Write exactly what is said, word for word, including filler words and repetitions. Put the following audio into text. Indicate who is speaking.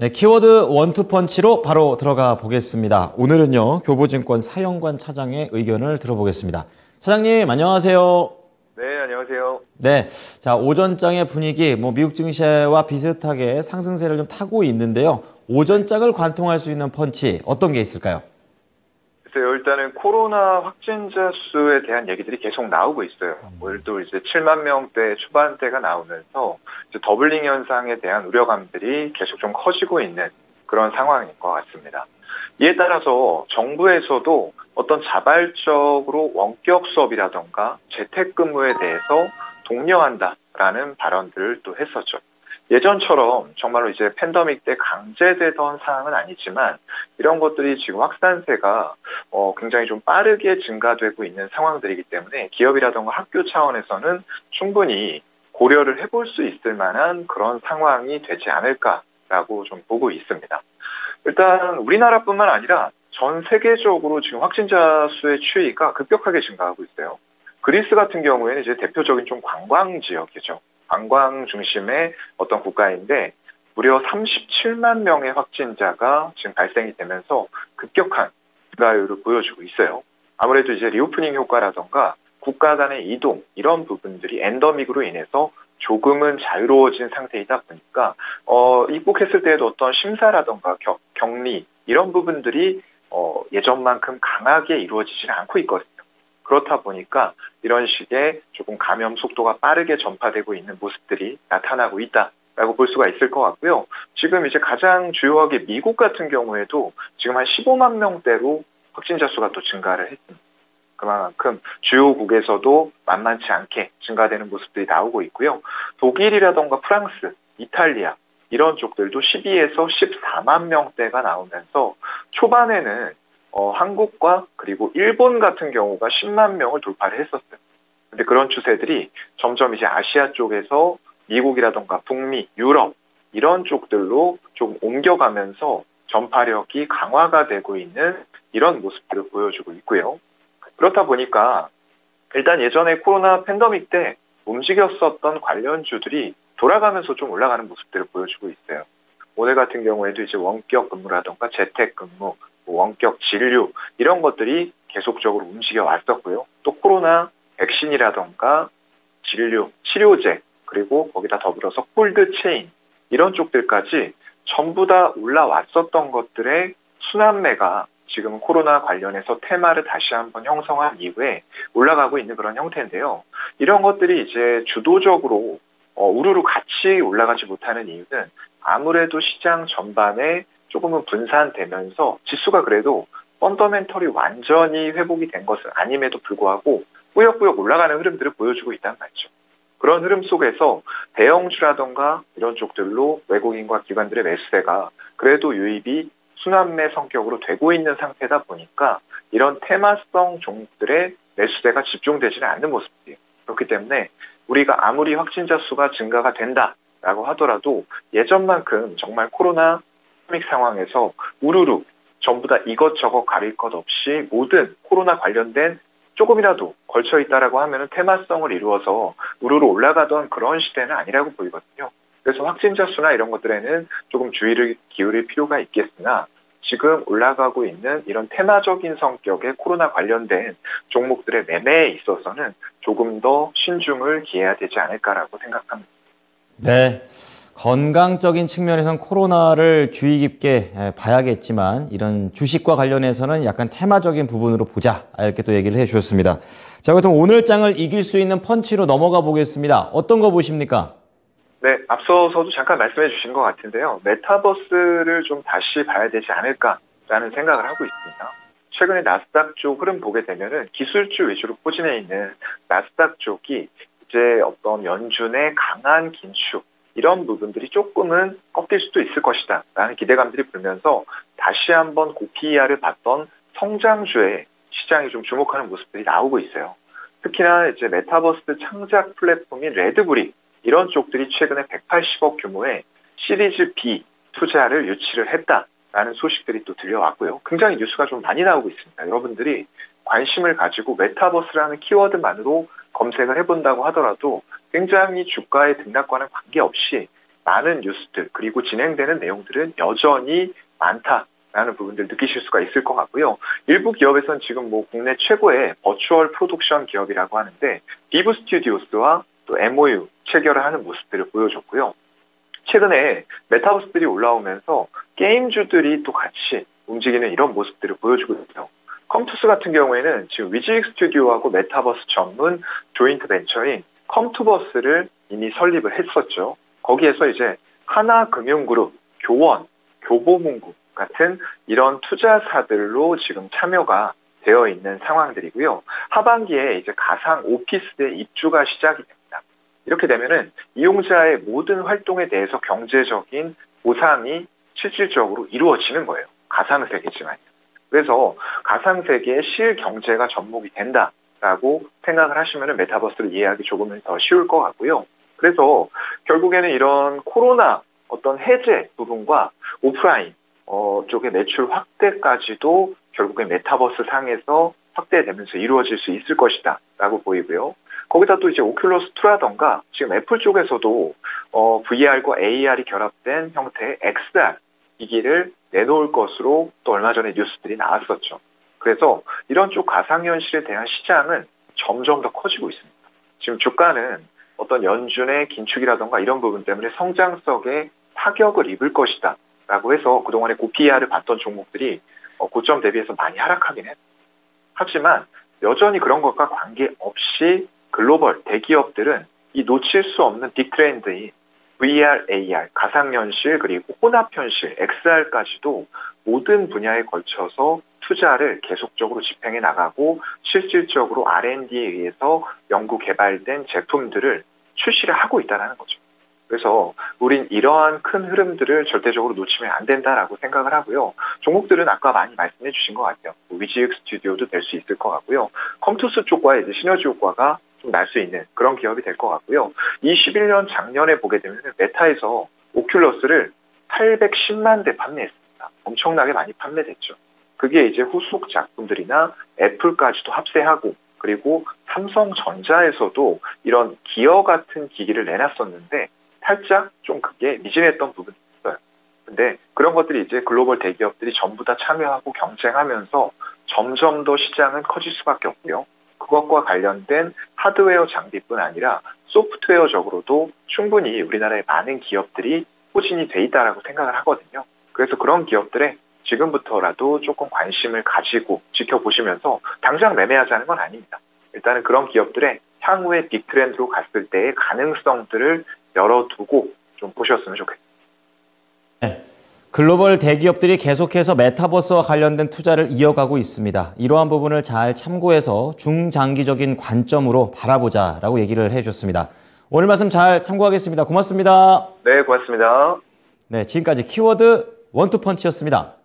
Speaker 1: 네, 키워드 원투펀치로 바로 들어가 보겠습니다. 오늘은요, 교보증권 사영관 차장의 의견을 들어보겠습니다. 차장님, 안녕하세요.
Speaker 2: 네, 안녕하세요.
Speaker 1: 네, 자, 오전장의 분위기, 뭐 미국 증시와 비슷하게 상승세를 좀 타고 있는데요. 오전장을 관통할 수 있는 펀치, 어떤 게 있을까요?
Speaker 2: 글쎄요, 일단은 코로나 확진자 수에 대한 얘기들이 계속 나오고 있어요. 오늘도 이제 칠만 명대 초반대가 나오면서 이제 더블링 현상에 대한 우려감들이 계속 좀 커지고 있는 그런 상황인 것 같습니다. 이에 따라서 정부에서도 어떤 자발적으로 원격 수업이라던가 재택근무에 대해서 독려한다라는 발언들을 또 했었죠. 예전처럼 정말로 이제 팬데믹 때 강제되던 사항은 아니지만 이런 것들이 지금 확산세가 어 굉장히 좀 빠르게 증가되고 있는 상황들이기 때문에 기업이라던가 학교 차원에서는 충분히 고려를 해볼 수 있을 만한 그런 상황이 되지 않을까라고 좀 보고 있습니다. 일단 우리나라뿐만 아니라 전 세계적으로 지금 확진자 수의 추이가 급격하게 증가하고 있어요. 그리스 같은 경우에는 이제 대표적인 좀 관광 지역이죠. 관광 중심의 어떤 국가인데 무려 삼십칠만 명의 확진자가 지금 발생이 되면서 급격한 증가율을 보여주고 있어요. 아무래도 이제 리오프닝 효과라던가 국가 간의 이동 이런 부분들이 엔더믹으로 인해서 조금은 자유로워진 상태이다 보니까 어, 입국했을 때에도 어떤 심사라던가 격, 격리 이런 부분들이 어, 예전만큼 강하게 이루어지지는 않고 있거든요. 그렇다 보니까 이런 식의 조금 감염 속도가 빠르게 전파되고 있는 모습들이 나타나고 있다라고 볼 수가 있을 것 같고요. 지금 이제 가장 주요하게 미국 같은 경우에도 지금 한 십오만 명대로 확진자 수가 또 증가를 했습니다. 그만큼 주요국에서도 만만치 않게 증가되는 모습들이 나오고 있고요. 독일이라던가 프랑스, 이탈리아 이런 쪽들도 십이에서 십사만 명대가 나오면서 초반에는 어, 한국과 그리고 일본 같은 경우가 십만 명을 돌파를 했었어요. 근데 그런 추세들이 점점 이제 아시아 쪽에서 미국이라던가 북미, 유럽 이런 쪽들로 좀 옮겨가면서 전파력이 강화가 되고 있는 이런 모습들을 보여주고 있고요. 그렇다 보니까 일단 예전에 코로나 팬데믹 때 움직였었던 관련주들이 돌아가면서 좀 올라가는 모습들을 보여주고 있어요. 오늘 같은 경우에도 이제 원격 근무라던가 재택 근무, 원격 진료 이런 것들이 계속적으로 움직여 왔었고요. 또 코로나 백신이라던가 진료, 치료제 그리고 거기다 더불어서 콜드 체인 이런 쪽들까지 전부 다 올라왔었던 것들의 순환매가 지금 코로나 관련해서 테마를 다시 한번 형성한 이후에 올라가고 있는 그런 형태인데요. 이런 것들이 이제 주도적으로 어, 우르르 같이 올라가지 못하는 이유는 아무래도 시장 전반에 조금은 분산되면서 지수가 그래도 펀더멘털이 완전히 회복이 된 것은 아님에도 불구하고 꾸역꾸역 올라가는 흐름들을 보여주고 있단 말이죠. 그런 흐름 속에서 대형주라던가 이런 쪽들로 외국인과 기관들의 매수세가 그래도 유입이 순환매 성격으로 되고 있는 상태다 보니까 이런 테마성 종목들의 매수세가 집중되지는 않는 모습이에요. 그렇기 때문에 우리가 아무리 확진자 수가 증가가 된다라고 하더라도 예전만큼 정말 코로나 팬데믹 상황에서 우르르 전부 다 이것저것 가릴 것 없이 모든 코로나 관련된 조금이라도 걸쳐 있다라고 하면은 테마성을 이루어서 우르르 올라가던 그런 시대는 아니라고 보이거든요. 그래서 확진자 수나 이런 것들에는 조금 주의를 기울일 필요가 있겠으나 지금 올라가고 있는 이런 테마적인 성격의 코로나 관련된 종목들의 매매에 있어서는 조금 더 신중을 기해야 되지 않을까라고 생각합니다.
Speaker 1: 네. 건강적인 측면에선 코로나를 주의 깊게 봐야겠지만 이런 주식과 관련해서는 약간 테마적인 부분으로 보자 이렇게 또 얘기를 해주셨습니다. 자, 그럼 오늘 장을 이길 수 있는 펀치로 넘어가 보겠습니다. 어떤 거 보십니까?
Speaker 2: 네, 앞서서도 잠깐 말씀해 주신 것 같은데요. 메타버스를 좀 다시 봐야 되지 않을까라는 생각을 하고 있습니다. 최근에 나스닥 쪽 흐름 보게 되면은 기술주 위주로 포진해 있는 나스닥 쪽이 이제 어떤 연준의 강한 긴축 이런 부분들이 조금은 꺾일 수도 있을 것이다 라는 기대감들이 불면서 다시 한번 고피이알을 봤던 성장주에 시장이 좀 주목하는 모습들이 나오고 있어요. 특히나 이제 메타버스 창작 플랫폼인 레드불이 이런 쪽들이 최근에 백팔십억 규모의 시리즈 B 투자를 유치를 했다라는 소식들이 또 들려왔고요. 굉장히 뉴스가 좀 많이 나오고 있습니다. 여러분들이 관심을 가지고 메타버스라는 키워드만으로 검색을 해본다고 하더라도 굉장히 주가의 등락과는 관계없이 많은 뉴스들 그리고 진행되는 내용들은 여전히 많다라는 부분들 느끼실 수가 있을 것 같고요. 일부 기업에서는 지금 뭐 국내 최고의 버추얼 프로덕션 기업이라고 하는데 비브 스튜디오스와 또 엠오유 체결을 하는 모습들을 보여줬고요. 최근에 메타버스들이 올라오면서 게임주들이 또 같이 움직이는 이런 모습들을 보여주고 있어요. 컴투스 같은 경우에는 지금 위즈익 스튜디오하고 메타버스 전문 조인트 벤처인 컴투버스를 이미 설립을 했었죠. 거기에서 이제 하나금융그룹, 교원, 교보문고 같은 이런 투자사들로 지금 참여가 되어 있는 상황들이고요. 하반기에 이제 가상 오피스의 입주가 시작이 됩니다. 이렇게 되면은 이용자의 모든 활동에 대해서 경제적인 보상이 실질적으로 이루어지는 거예요. 가상세계지만요. 그래서 가상세계의 실경제가 접목이 된다라고 생각을 하시면 메타버스를 이해하기 조금은 더 쉬울 것 같고요. 그래서 결국에는 이런 코로나 어떤 해제 부분과 오프라인 어, 쪽의 매출 확대까지도 결국엔 메타버스 상에서 확대되면서 이루어질 수 있을 것이다 라고 보이고요. 거기다 또 이제 오큘러스 투라던가 지금 애플 쪽에서도 어, 브이알과 에이알이 결합된 형태의 엑스알 기기를 내놓을 것으로 또 얼마 전에 뉴스들이 나왔었죠. 그래서 이런 쪽 가상현실에 대한 시장은 점점 더 커지고 있습니다. 지금 주가는 어떤 연준의 긴축이라던가 이런 부분 때문에 성장성에 타격을 입을 것이다 라고 해서 그동안에 고피이알을 봤던 종목들이 고점 대비해서 많이 하락하긴 했습니다. 하지만 여전히 그런 것과 관계없이 글로벌 대기업들은 이 놓칠 수 없는 빅트렌드인 브이알, 에이알, 가상현실 그리고 혼합현실, 엑스알까지도 모든 분야에 걸쳐서 투자를 계속적으로 집행해 나가고 실질적으로 알앤디에 의해서 연구 개발된 제품들을 출시를 하고 있다는 거죠. 그래서 우린 이러한 큰 흐름들을 절대적으로 놓치면 안 된다라고 생각을 하고요. 종목들은 아까 많이 말씀해 주신 것 같아요. 위즈익 스튜디오도 될 수 있을 것 같고요. 컴투스 쪽과의 이제 시너지 효과가 좀 날 수 있는 그런 기업이 될 것 같고요. 이십일 년 작년에 보게 되면 메타에서 오큘러스를 팔백십만 대 판매했습니다. 엄청나게 많이 판매됐죠. 그게 이제 후속 작품들이나 애플까지도 합세하고 그리고 삼성전자에서도 이런 기어 같은 기기를 내놨었는데 살짝 좀 그게 미진했던 부분이 있어요. 근데 그런 것들이 이제 글로벌 대기업들이 전부 다 참여하고 경쟁하면서 점점 더 시장은 커질 수밖에 없고요. 그것과 관련된 하드웨어 장비뿐 아니라 소프트웨어적으로도 충분히 우리나라의 많은 기업들이 포진이 돼 있다라고 생각을 하거든요. 그래서 그런 기업들에 지금부터라도 조금 관심을 가지고 지켜보시면서 당장 매매하자는 건 아닙니다. 일단은 그런 기업들의 향후의 빅트렌드로 갔을 때의 가능성들을 열어두고 좀 보셨으면 좋겠습니다.
Speaker 1: 네. 글로벌 대기업들이 계속해서 메타버스와 관련된 투자를 이어가고 있습니다. 이러한 부분을 잘 참고해서 중장기적인 관점으로 바라보자라고 얘기를 해주셨습니다. 오늘 말씀 잘 참고하겠습니다. 고맙습니다.
Speaker 2: 네, 고맙습니다.
Speaker 1: 네, 지금까지 키워드 원투펀치였습니다.